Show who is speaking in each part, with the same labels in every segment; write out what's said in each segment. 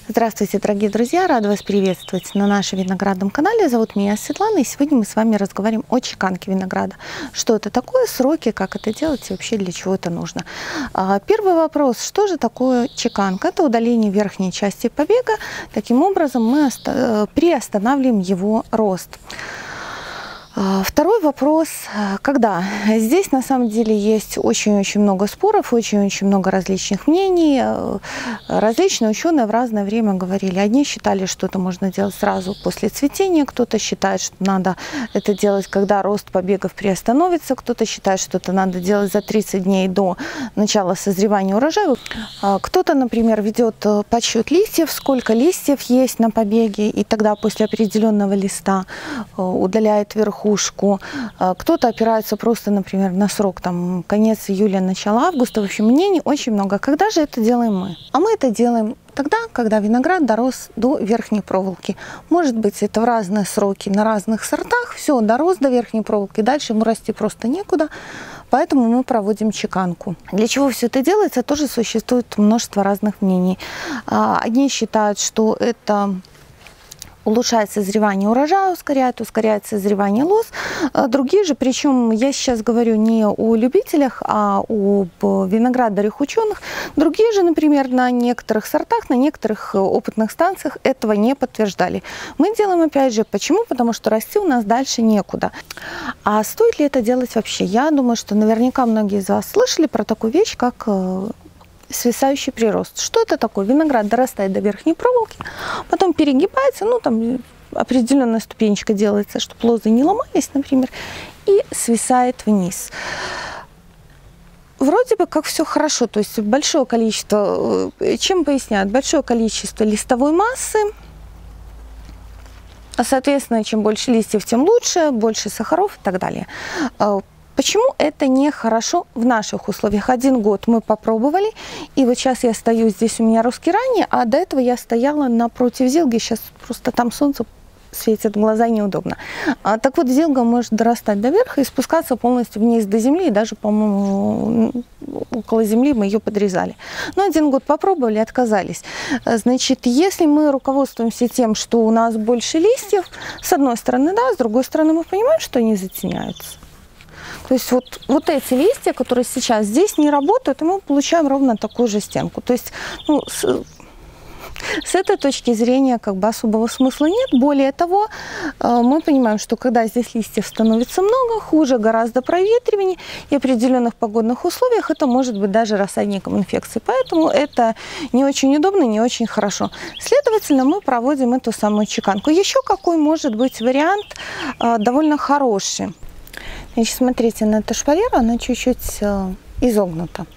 Speaker 1: Здравствуйте, дорогие друзья! Рада вас приветствовать на нашем виноградном канале. Зовут меня Светлана, и сегодня мы с вами разговариваем о чеканке винограда. Что это такое, сроки, как это делать и вообще для чего это нужно. Первый вопрос. Что же такое чеканка? Это удаление верхней части побега. Таким образом мы приостанавливаем его рост. Второй вопрос, когда? Здесь на самом деле есть очень-очень много споров, очень-очень много различных мнений. Различные ученые в разное время говорили. Одни считали, что это можно делать сразу после цветения, кто-то считает, что надо это делать, когда рост побегов приостановится, кто-то считает, что это надо делать за 30 дней до начала созревания урожая. Кто-то, например, ведет подсчет листьев, сколько листьев есть на побеге, и тогда после определенного листа удаляет верхушку. Кто-то опирается просто, например, на срок, там, конец июля, начало августа. В общем, мнений очень много. Когда же это делаем мы? А мы это делаем тогда, когда виноград дорос до верхней проволоки. Может быть, это в разные сроки на разных сортах. Все, дорос до верхней проволоки, дальше ему расти просто некуда. Поэтому мы проводим чеканку. Для чего все это делается, тоже существует множество разных мнений. Одни считают, что это улучшает созревание урожая, ускоряет созревание лоз. Другие же, причем я сейчас говорю не о любителях, а об виноградарях ученых. Другие же, например, на некоторых сортах, на некоторых опытных станциях этого не подтверждали. Мы делаем опять же, почему? Потому что расти у нас дальше некуда. А стоит ли это делать вообще? Я думаю, что наверняка многие из вас слышали про такую вещь, как свисающий прирост. Что это такое? Виноград дорастает до верхней проволоки, потом перегибается, ну там определенная ступенечка делается, чтобы лозы не ломались, например, и свисает вниз. Вроде бы как все хорошо, то есть большое количество, чем поясняют, большое количество листовой массы, а соответственно, чем больше листьев, тем лучше, больше сахаров и так далее. Почему это нехорошо в наших условиях? 1 год мы попробовали, и вот сейчас я стою, здесь у меня русский ранний, а до этого я стояла напротив зилги, сейчас просто там солнце светит в глаза, неудобно. Так вот, зилга может дорастать до верха и спускаться полностью вниз до земли, и даже, по-моему, около земли мы ее подрезали. Но 1 год попробовали, отказались. Значит, если мы руководствуемся тем, что у нас больше листьев, с одной стороны, да, с другой стороны, мы понимаем, что они затеняются. То есть вот эти листья, которые сейчас здесь не работают, и мы получаем ровно такую же стенку. То есть ну, с этой точки зрения как бы особого смысла нет. Более того, мы понимаем, что когда здесь листьев становится много, хуже гораздо проветривание, и в определенных погодных условиях это может быть даже рассадником инфекции. Поэтому это не очень удобно, не очень хорошо. Следовательно, мы проводим эту самую чеканку. Еще какой может быть вариант довольно хороший? Значит, смотрите, на эту шпалеру она чуть-чуть изогнута.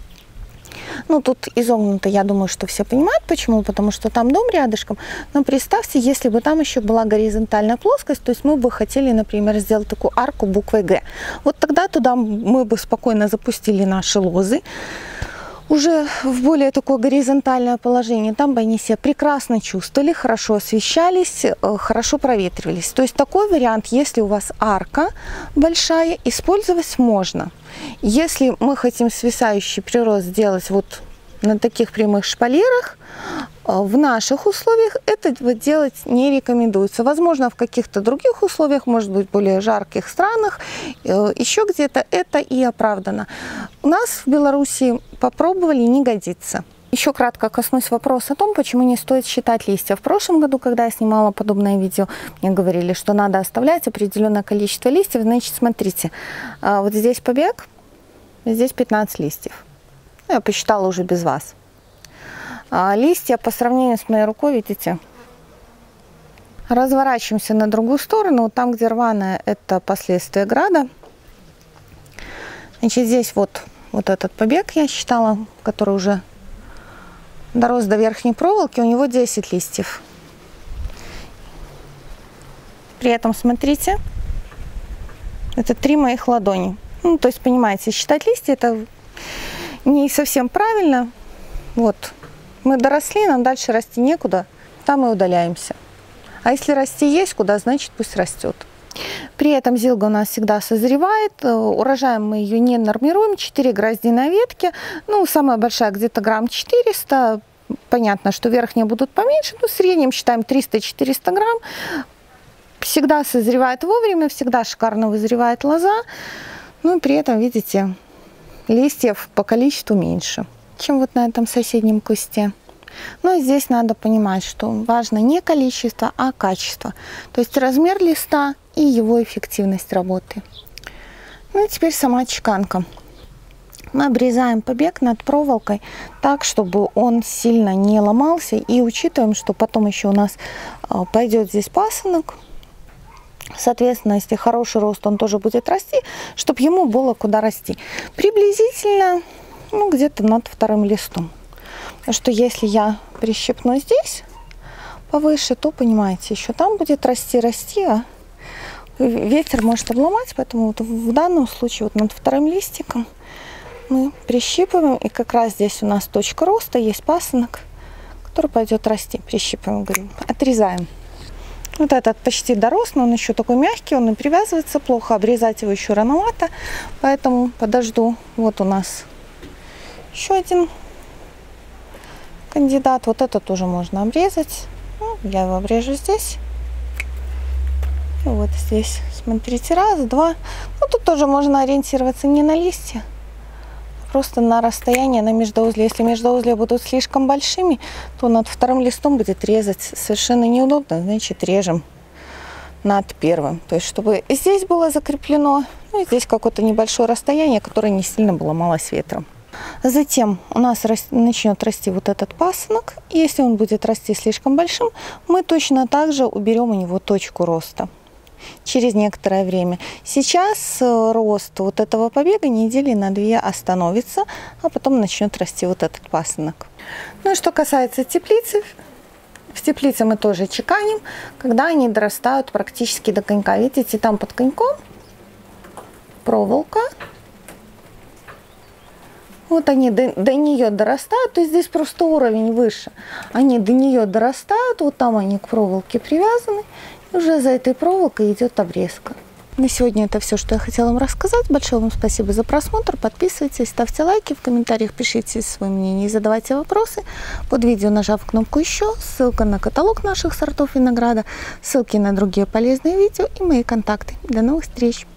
Speaker 1: Ну, тут изогнуто, я думаю, что все понимают, почему. Потому что там дом рядышком. Но представьте, если бы там еще была горизонтальная плоскость, то есть мы бы хотели, например, сделать такую арку буквой Г. Вот тогда туда мы бы спокойно запустили наши лозы. Уже в более такое горизонтальное положение, там бы они себя прекрасно чувствовали, хорошо освещались, хорошо проветривались. То есть такой вариант, если у вас арка большая, использовать можно. Если мы хотим свисающий прирост сделать вот на таких прямых шпалерах, в наших условиях это делать не рекомендуется. Возможно, в каких-то других условиях, может быть, более жарких странах, еще где-то это и оправдано. У нас в Беларуси попробовали, не годится. Еще кратко коснусь вопроса о том, почему не стоит считать листья. В прошлом году, когда я снимала подобное видео, мне говорили, что надо оставлять определенное количество листьев. Значит, смотрите, вот здесь побег, здесь 15 листьев. Я посчитала уже без вас. Листья по сравнению с моей рукой, видите, разворачиваемся на другую сторону. Вот там, где рваное, это последствия града. Значит, здесь вот этот побег, я считала, который уже дорос до верхней проволоки, у него 10 листьев. При этом, смотрите, это 3 моих ладони. Ну, то есть, понимаете, считать листья это не совсем правильно. Вот. Мы доросли, нам дальше расти некуда, там и удаляемся. А если расти есть куда, значит пусть растет. При этом зилга у нас всегда созревает, урожаем мы ее не нормируем, 4 грозди на ветке, ну самая большая где-то грамм 400, Понятно, что верхние будут поменьше, но в среднем считаем 300-400 грамм. Всегда созревает вовремя, всегда шикарно вызревает лоза. Ну и при этом, видите, листьев по количеству меньше, чем вот на этом соседнем кусте. Но здесь надо понимать, что важно не количество, а качество. То есть размер листа и его эффективность работы. Ну и теперь сама чеканка. Мы обрезаем побег над проволокой так, чтобы он сильно не ломался. И учитываем, что потом еще у нас пойдет здесь пасынок. Соответственно, если хороший рост, он тоже будет расти, чтобы ему было куда расти. Приблизительно, ну, где-то над вторым листом. Потому что если я прищепну здесь повыше, то, понимаете, еще там будет расти, а ветер может обломать. Поэтому вот в данном случае вот над вторым листиком мы прищипываем. И как раз здесь у нас точка роста, есть пасынок, который пойдет расти. Прищипываем, говорим, отрезаем. Вот этот почти дорос, но он еще такой мягкий, он и привязывается плохо, обрезать его еще рановато, поэтому подожду. Вот у нас еще один кандидат, вот этот тоже можно обрезать. Ну, я его обрежу здесь. И вот здесь, смотрите, раз, два. Ну, тут тоже можно ориентироваться не на листья, а просто на расстояние, на междоузле. Если междоузлия будут слишком большими, то над вторым листом будет резать совершенно неудобно, значит, режем над первым. То есть, чтобы здесь было закреплено, ну, и здесь какое-то небольшое расстояние, которое не сильно бы ломалось ветром. Затем у нас начнет расти вот этот пасынок. Если он будет расти слишком большим, мы точно так же уберем у него точку роста через некоторое время. Сейчас рост вот этого побега недели на 2 остановится, а потом начнет расти вот этот пасынок. Ну и что касается теплицы, в теплице мы тоже чеканим, когда они дорастают практически до конька. Видите, там под коньком проволока. Вот они до нее дорастают, то есть здесь просто уровень выше. Они до нее дорастают, вот там они к проволоке привязаны. И уже за этой проволокой идет обрезка. На сегодня это все, что я хотела вам рассказать. Большое вам спасибо за просмотр. Подписывайтесь, ставьте лайки, в комментариях пишите свое мнение и задавайте вопросы. Под видео, нажав кнопку «Еще», ссылка на каталог наших сортов винограда, ссылки на другие полезные видео и мои контакты. До новых встреч!